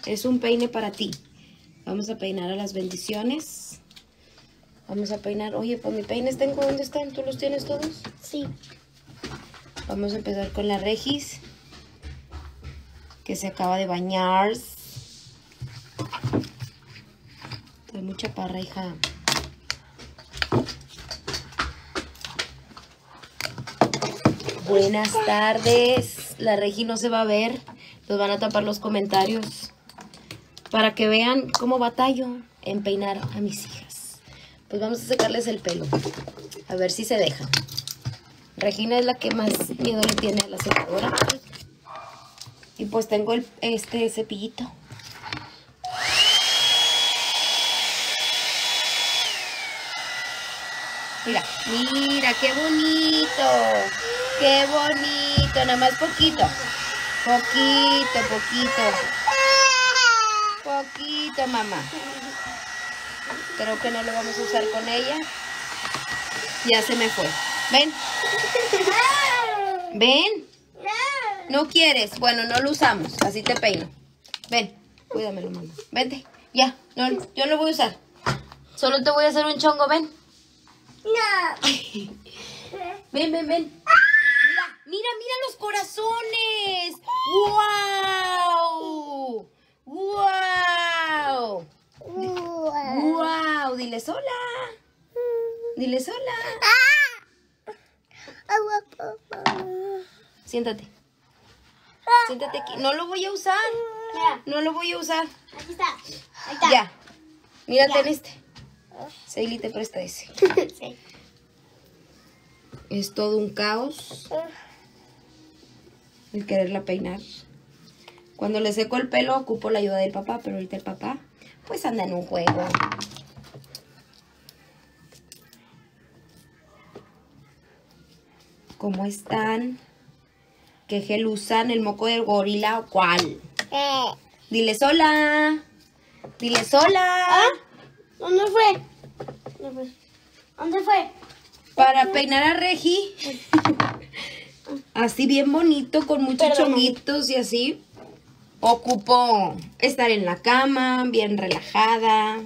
Es un peine para ti. Vamos a peinar a las bendiciones. Vamos a peinar. Oye, pues mi peines tengo. ¿Dónde están? ¿Tú los tienes todos? Sí. Vamos a empezar con la Regis, que se acaba de bañar. Hay mucha parra, hija. Buenas tardes. La Regi no se va a ver. Nos van a tapar los comentarios para que vean cómo batallo en peinar a mis hijas. Pues vamos a secarles el pelo. A ver si se dejan. Regina es la que más miedo le tiene a la secadora. Y pues tengo este cepillito. Mira, mira, qué bonito. Qué bonito, nada más poquito. Poquito, mamá. Creo que no lo vamos a usar con ella. Ya se me fue. Ven. Ven. ¿No quieres? Bueno, no lo usamos. Así te peino. Ven, cuídamelo, mamá. Vente. Ya, no, yo no lo voy a usar. Solo te voy a hacer un chongo, ven. No. Ven. Mira los corazones. ¡Wow! ¡Wow! ¡Wow! Dile sola. Dile sola. Siéntate. Siéntate aquí. No lo voy a usar. No lo voy a usar. Aquí está. Ahí está. Ya. Mírate Ya. en este. Seili te presta ese. Sí. Es todo un caos el quererla peinar. Cuando le seco el pelo ocupo la ayuda del papá, pero ahorita el papá pues anda en un juego. ¿Cómo están? ¿Qué gel usan? ¿El moco del gorila o cuál? Diles hola. Diles hola. ¿Dónde fue? ¿Dónde fue? Para peinar a Regi. Así bien bonito, con muchos chonguitos y así. Ocupo estar en la cama, bien relajada.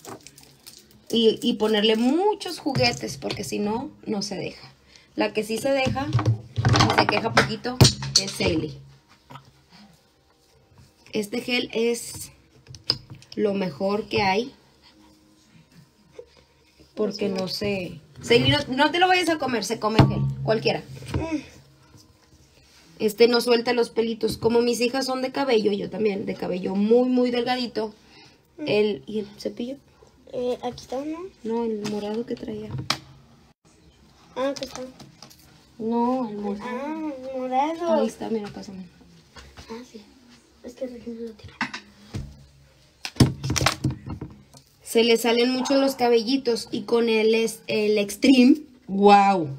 Y ponerle muchos juguetes, porque si no, no se deja. La que sí se deja, y se queja poquito, es Seili. Este gel es lo mejor que hay. Porque no sé. Seili, no te lo vayas a comer, se come gel, cualquiera. Este no suelta los pelitos. Como mis hijas son de cabello, yo también, de cabello muy delgadito. ¿Y el cepillo? Aquí está, ¿no? No, el morado que traía. Aquí está. No, el morado. Morado. Ahí está, mira, pásame. Sí. Es que Regina lo tira. Se le salen mucho los cabellitos y con el Extreme, wow.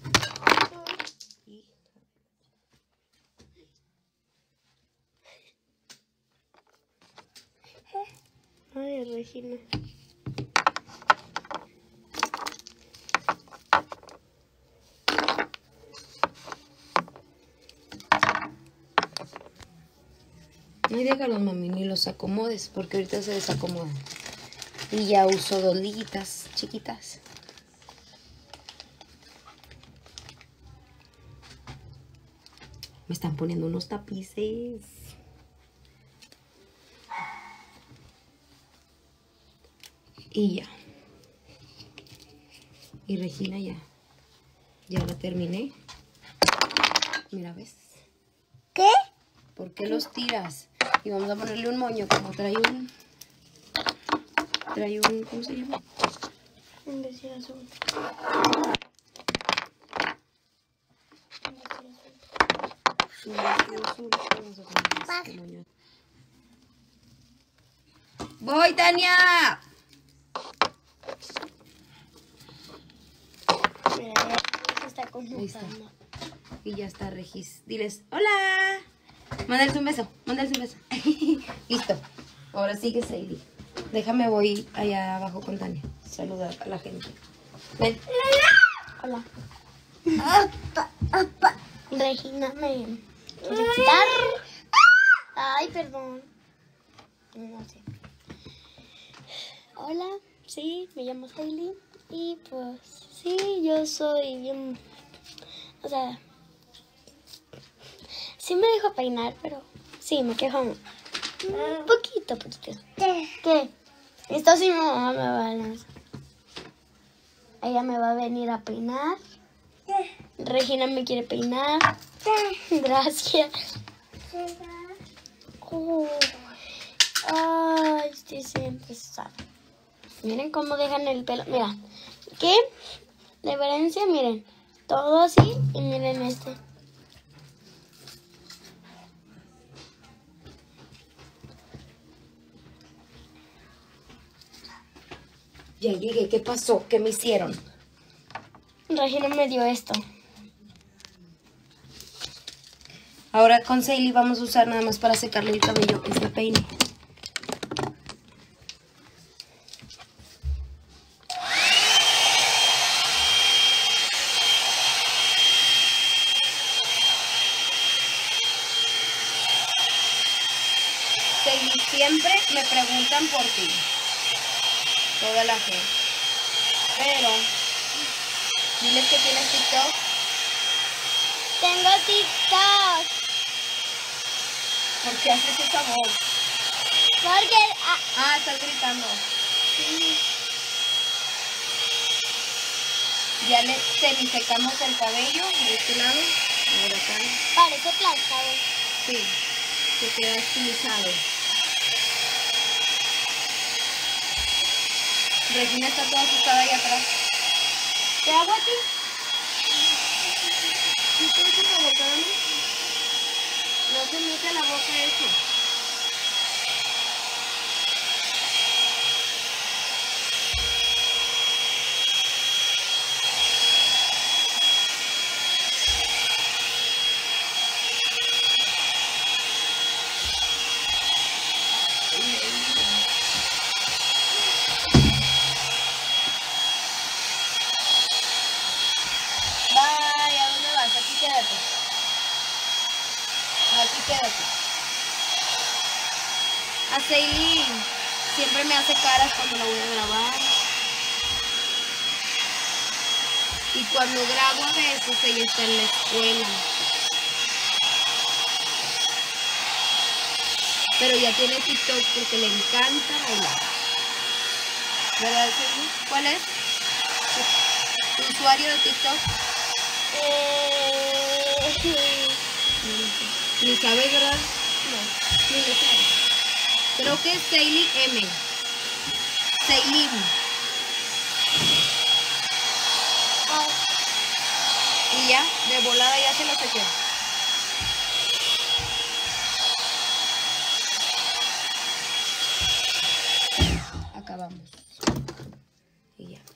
Ay, Regina. Ay, déjalos, mami, ni los acomodes, porque ahorita se desacomodan. Y ya uso 2 liguitas chiquitas. Me están poniendo unos tapices. Y ya. Y Regina ya. Ya la terminé. Mira, ¿ves? ¿Qué? ¿Por qué los tiras? Y vamos a ponerle un moño, como trae un... ¿cómo se llama? Un vestido azul. Un vestido azul. Vamos a ponerle este moño. ¡Voy, Tania! Mira, ya está Ahí está. conmutando. Y ya está, Regis. Diles, ¡hola! Mándales un beso, Listo. Ahora sigue Seili. Déjame, voy allá abajo con Tania. Saludar a la gente. Ven. Hola. Regina me quiere quitar. Ay, perdón. así. Hola, sí, me llamo Hailey. Y pues, sí, yo soy bien... O sea, sí me dejo peinar, pero sí, me quejo un poquito. ¿Qué? Esto sí mi mamá me va a lanzar. Ella me va a venir a peinar. Regina me quiere peinar. Gracias. Oh. Ay, estoy siempre sabe. Miren cómo dejan el pelo. Mira, ¿qué diferencia? Miren, todo así y miren este. Ya llegué, ¿qué pasó? ¿Qué me hicieron? Regina me dio esto. Ahora con Hailey vamos a usar nada más para secarle el cabello este peine. Hailey, siempre me preguntan por ti. Toda la gente. Pero, diles que tienes TikTok. Tengo TikTok. ¿Por qué haces esa voz? Porque... Ah, estás gritando. sí. Ya le semisecamos el cabello de este lado y de acá. Parece planchado. Sí, se queda estilizado. Regina está toda asustada ahí atrás. ¿Te hago a ti? ¿Sí te echa la boca, dame? No se mete a la boca eso. Bye, ¿a dónde vas? Aquí quédate. Aquí quédate. A Hailey siempre me hace caras cuando la voy a grabar. Y cuando grabo a veces ella está en la escuela. Pero ya tiene TikTok porque le encanta bailar. ¿Verdad, Hailey? ¿Cuál es tu usuario de TikTok? Ni sabes, ¿verdad? No. Ni lo sabes. Creo que es Hailey M. Hailey. Y ya, de volada ya se lo sequé. Acabamos. Y ya.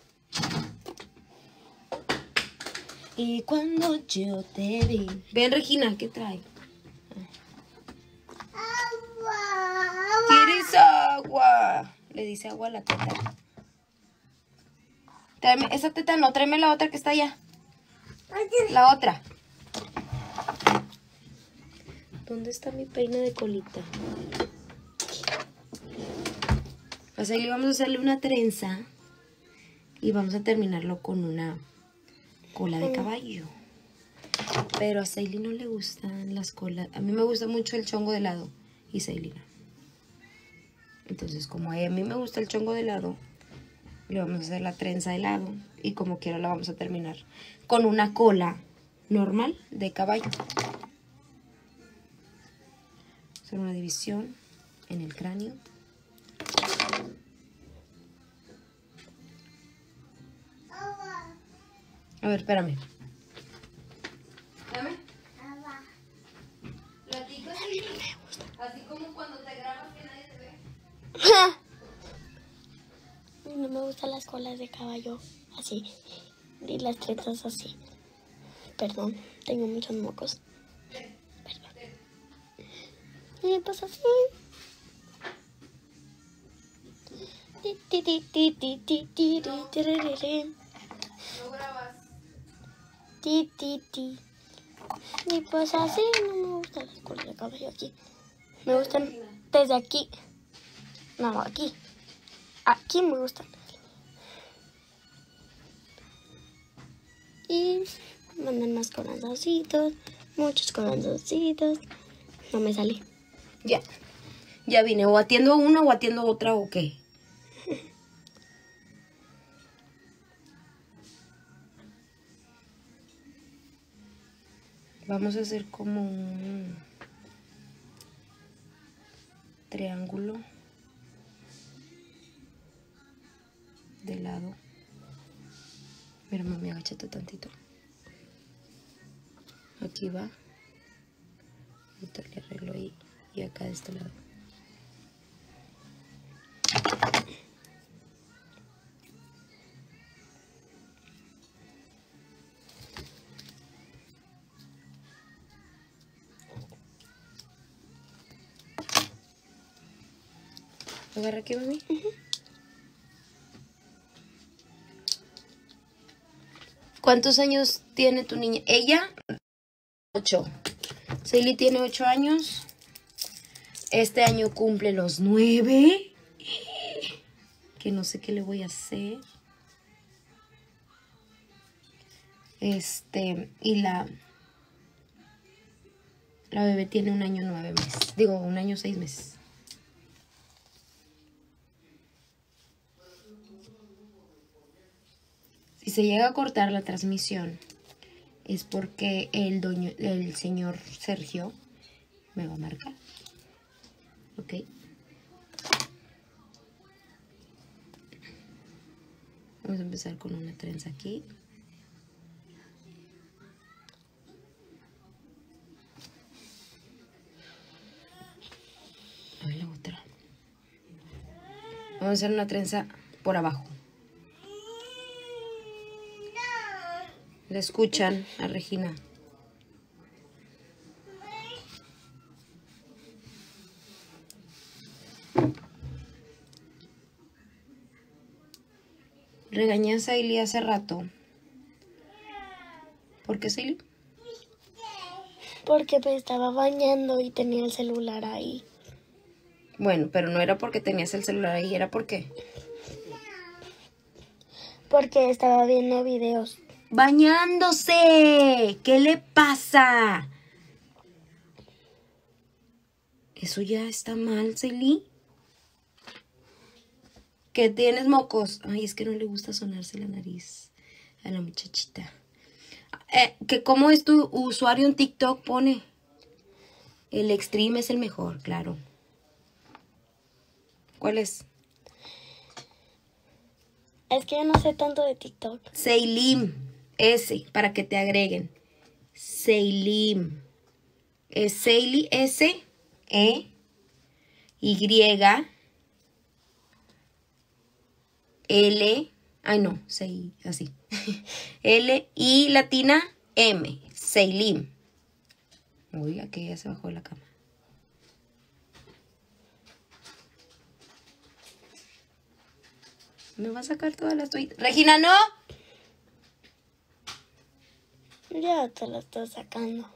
Y cuando yo te vi. Ven, Regina, ¿qué trae? ¿Quieres agua? Le dice agua a la teta. Tráeme, esa teta no, tráeme la otra que está allá. La otra. ¿Dónde está mi peine de colita? Pues ahí vamos a hacerle una trenza. Y vamos a terminarlo con una cola de caballo. Pero a Hailey no le gustan las colas. A mí me gusta mucho el chongo de helado. Y Hailey no. Entonces, como a mí me gusta el chongo de helado, le vamos a hacer la trenza de helado. Y como quiera la vamos a terminar con una cola normal de caballo. Hacer una división en el cráneo. A ver, espérame. Dame. Platica así. Así como cuando te grabas que nadie te ve. No me gustan las colas de caballo así. Y las trenzas así. Perdón, tengo muchos mocos. Perdón. Y pues así. No grabas. Y pues así, no me gustan las colas de caballo aquí. Me gustan desde aquí. No, aquí. Aquí me gustan. Y mandan más corazoncitos. Muchos corazoncitos. No me sale. Ya. Ya vine. O atiendo una o atiendo otra o qué. Vamos a hacer como un triángulo de lado. Mira, mami, agáchate tantito. Aquí va. Ahorita le arreglo ahí. Y acá de este lado. Agarra aquí, mami. ¿Cuántos años tiene tu niña? Ella, 8. Ceili tiene 8 años. Este año cumple los 9. Que no sé qué le voy a hacer. Y la bebé tiene 1 año 9 meses. Digo, 1 año 6 meses. Si se llega a cortar la transmisión, es porque el señor Sergio me va a marcar. ¿Ok? Vamos a empezar con una trenza aquí. A ver la otra. Vamos a hacer una trenza por abajo. ¿La escuchan a Regina? Regañé a Ceili hace rato. ¿Por qué, Ceili? Porque me estaba bañando y tenía el celular ahí. Bueno, pero no era porque tenías el celular ahí, era porque... Porque estaba viendo videos. ¡Bañándose! ¿Qué le pasa? Eso ya está mal, Ceili. ¿Que tienes mocos? Ay, es que no le gusta sonarse la nariz a la muchachita. ¿Que cómo es tu usuario en TikTok? Pone. El Extreme es el mejor, claro. ¿Cuál es? Es que yo no sé tanto de TikTok. Ceilim. S, para que te agreguen. Ceilim. Es Ceili, S, E, Y, L, ay no, así. L, I latina, M, Ceilim. Uy, aquí ya se bajó de la cama. Me va a sacar todas las toallitas. Regina, no. Ya te lo estoy sacando.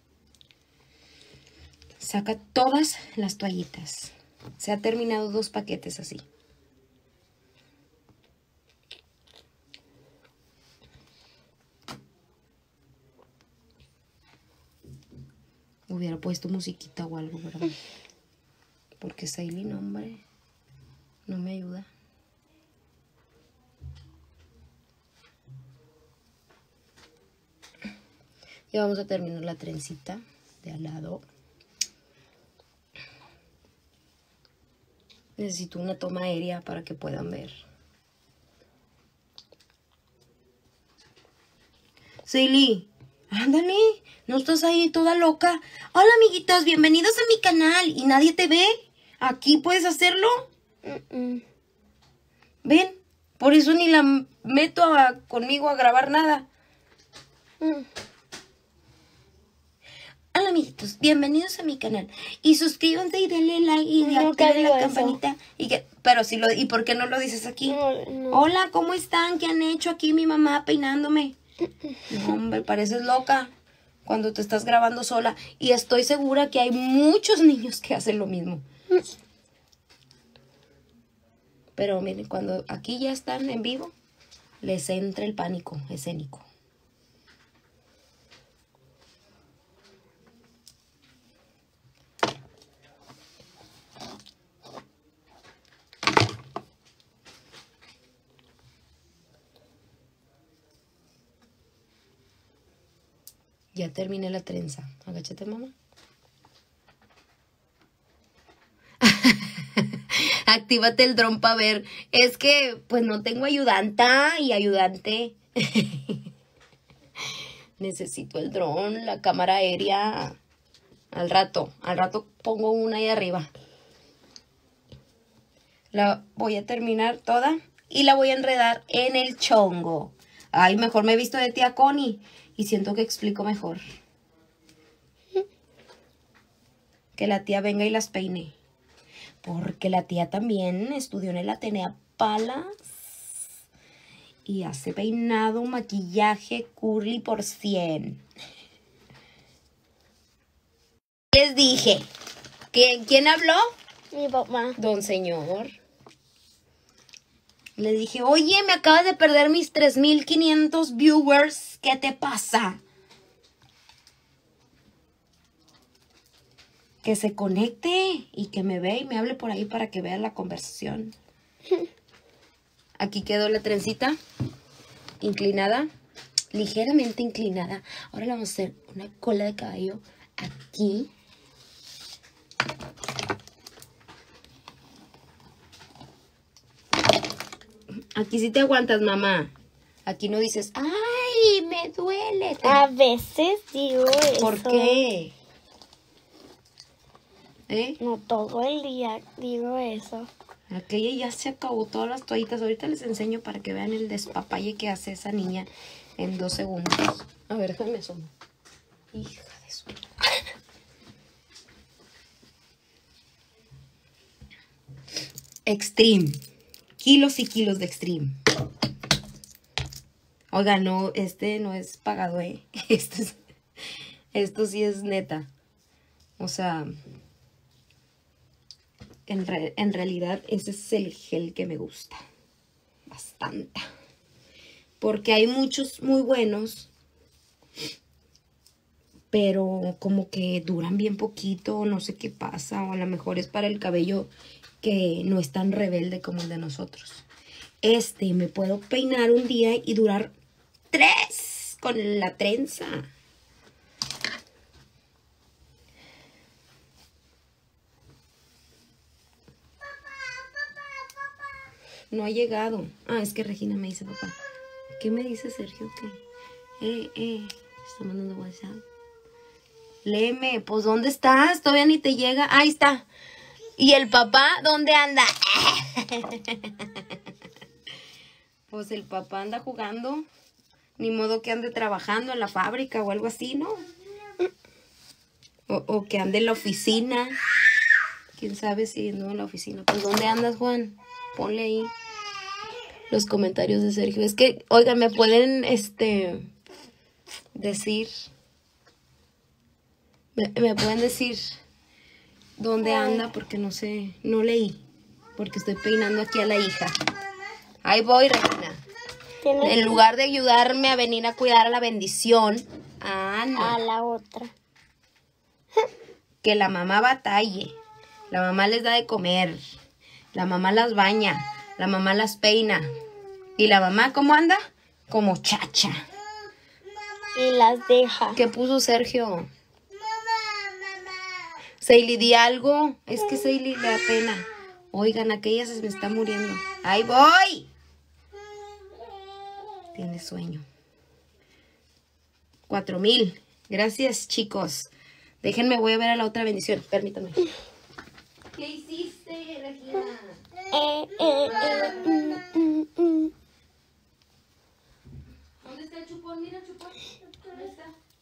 Saca todas las toallitas. Se ha terminado 2 paquetes así. Hubiera puesto musiquita o algo, ¿verdad? Porque Ceili, no, hombre, no me ayuda. Ya vamos a terminar la trencita de al lado. Necesito una toma aérea para que puedan ver. Ceili, ándale, no estás ahí toda loca. Hola, amiguitos, bienvenidos a mi canal. ¿Y nadie te ve? ¿Aquí puedes hacerlo? Ven, por eso ni la meto conmigo a grabar nada. Hola, amiguitos, bienvenidos a mi canal. Y suscríbanse y denle like y activen la campanita. ¿Y por qué no lo dices aquí? No. Hola, ¿cómo están? ¿Qué han hecho aquí mi mamá peinándome? No, hombre, pareces loca cuando te estás grabando sola. Y estoy segura que hay muchos niños que hacen lo mismo. Pero miren, cuando aquí ya están en vivo, les entra el pánico escénico. Ya terminé la trenza. Agáchate, mamá. Actívate el dron para ver. Es que, pues, no tengo ayudanta y ayudante. Necesito el dron, la cámara aérea. Al rato pongo una ahí arriba. La voy a terminar toda y la voy a enredar en el chongo. Ay, mejor me he visto de tía Connie y siento que explico mejor. Que la tía venga y las peine. Porque la tía también estudió en el Atenea Palas y hace peinado, maquillaje, curly por 100. Les dije, ¿quién habló? Mi papá. Don señor. Le dije, oye, me acabas de perder mis 3,500 viewers. ¿Qué te pasa? Que se conecte y que me vea y me hable por ahí para que vea la conversación. Aquí quedó la trencita inclinada, ligeramente inclinada. Ahora le vamos a hacer una cola de caballo aquí. Aquí sí te aguantas, mamá. Aquí no dices, ¡ay, me duele! A veces digo eso. ¿Por qué? ¿Eh? No todo el día digo eso. Aquella ya se acabó todas las toallitas. Ahorita les enseño para que vean el despapalle que hace esa niña en 2 segundos. A ver, déjame asomar. Hija de su... Extreme. Kilos y kilos de Extreme. Oiga, no, este no es pagado, ¿eh? Esto sí es neta. O sea... En realidad ese es el gel que me gusta. Bastante. Porque hay muchos muy buenos. Pero como que duran bien poquito. No sé qué pasa. O a lo mejor es para el cabello que no es tan rebelde como el de nosotros. Me puedo peinar un día y durar 3 con la trenza. No ha llegado. Ah, es que Regina me dice, papá. ¿Qué me dice Sergio? ¿Qué? Está mandando WhatsApp. Léeme, pues ¿dónde estás? Todavía ni te llega. Ahí está. ¿Y el papá dónde anda? Pues el papá anda jugando. Ni modo que ande trabajando en la fábrica o algo así, ¿no? O que ande en la oficina. ¿Quién sabe si no en la oficina? Pues ¿dónde andas, Juan? Ponle ahí los comentarios de Sergio. Es que, oigan, me pueden, decir... Me pueden decir dónde anda porque no sé, no leí. Porque estoy peinando aquí a la hija. Ahí voy, Regina. En lugar de ayudarme a venir a cuidar a la bendición, no. A la otra. Que la mamá batalle. La mamá les da de comer. La mamá las baña. La mamá las peina. ¿Y la mamá cómo anda? Como chacha. Y las deja. ¿Qué puso Sergio? Seili, di algo. Es que Seili le da pena. Oigan, aquella se me está muriendo. ¡Ahí voy! Tiene sueño. 4,000. Gracias, chicos. Déjenme, voy a ver a la otra bendición. Permítanme. ¿Qué hiciste, Regina? ¿Dónde está el chupón? Mira el chupón. ¿Dónde está?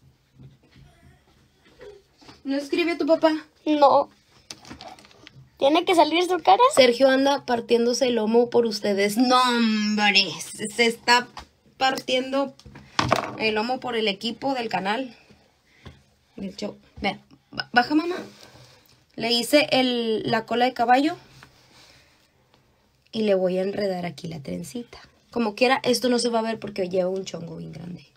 ¿No escribe tu papá? No. ¿Tiene que salir su cara? Sergio anda partiéndose el lomo por ustedes. No, hombre. Se está partiendo el lomo por el equipo del canal. Del show. Vea, baja, mamá. Le hice la cola de caballo. y le voy a enredar aquí la trencita. Como quiera, esto no se va a ver porque lleva un chongo bien grande.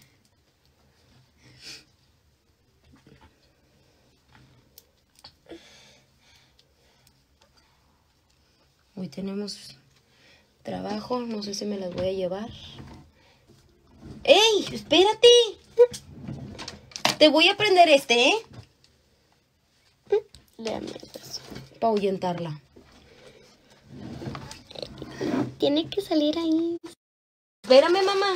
Hoy tenemos trabajo, no sé si me las voy a llevar. ¡Ey! ¡Espérate! Te voy a prender ¿eh? Déjame eso. Para ahuyentarla. Tiene que salir ahí. Espérame, mamá.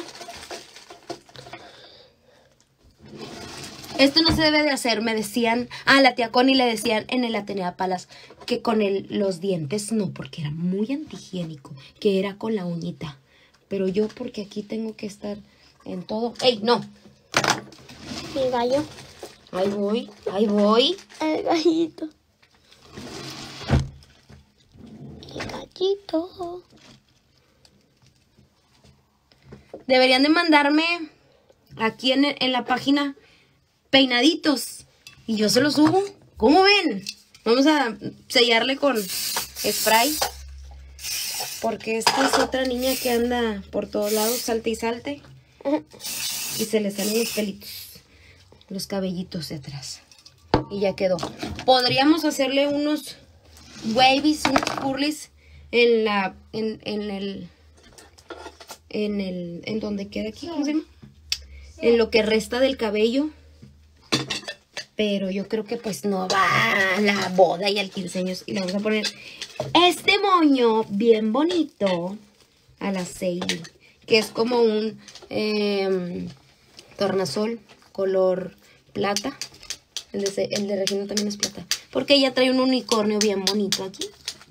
Esto no se debe de hacer, me decían, a la tía Connie le decían en el Atenea Palas que con los dientes no, porque era muy antihigiénico, que era con la uñita. Pero yo porque aquí tengo que estar en todo. ¡Ey, no! Mi gallo. Ahí voy, ahí voy. El gallito. El gallito. Deberían de mandarme aquí en la página peinaditos y yo se los subo. ¿Cómo ven? Vamos a sellarle con spray porque esta es otra niña que anda por todos lados, salte y salte y se le salen los pelitos, los cabellitos de atrás y ya quedó. Podríamos hacerle unos wavies, unos curlies en donde queda aquí, ¿cómo se llama? En lo que resta del cabello. Pero yo creo que pues no va a la boda y al 15 años. Y le vamos a poner este moño bien bonito a la Seili, que es como un tornasol color plata. El de Regina también es plata, porque ella trae un unicornio bien bonito aquí.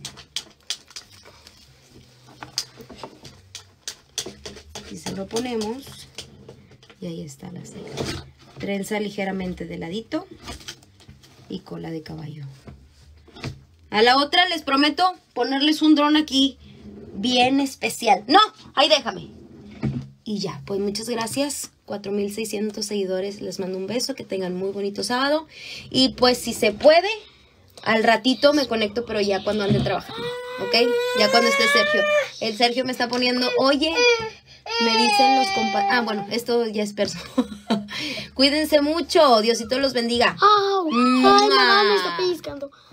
Y se lo ponemos y ahí está la Seili. Trenza ligeramente de ladito y cola de caballo. A la otra les prometo ponerles un dron aquí bien especial. ¡No! ¡Ahí déjame! Y ya, pues muchas gracias. 4,600 seguidores. Les mando un beso. Que tengan muy bonito sábado. Y pues si se puede, al ratito me conecto, pero ya cuando ande trabajando. ¿Ok? Ya cuando esté Sergio. El Sergio me está poniendo, oye, me dicen los compadres. Ah, bueno, esto ya es personal. Cuídense mucho. Diosito los bendiga. Ay, mamá me está pellizcando.